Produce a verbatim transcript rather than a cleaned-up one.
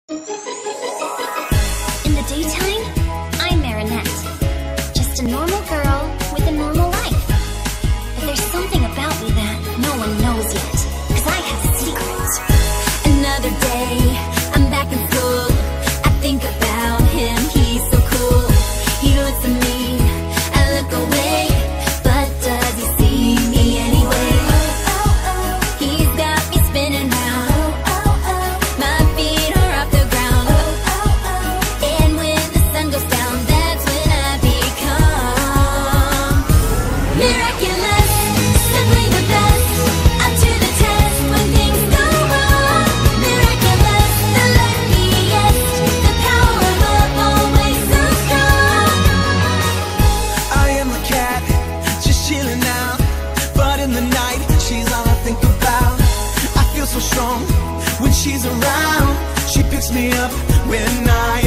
In the daytime, I'm Marinette, just a normal girl with a normal life. But there's something about me that no one knows yet, 'cause I have secrets. Another day, I'm back in school. I think about him, he's so cool. He looks at me, I look away, but does he see me anyway? He's got me spinning round, my feet are off the ground, and when the sun goes down, that's when I become miraculous, simply the best, up to the test when things go wrong. Miraculous, the luckiest, the power of love always so strong. I am the cat, just chilling out, but in the night, she's all I think about. I feel so strong when she's around. She picks me up when I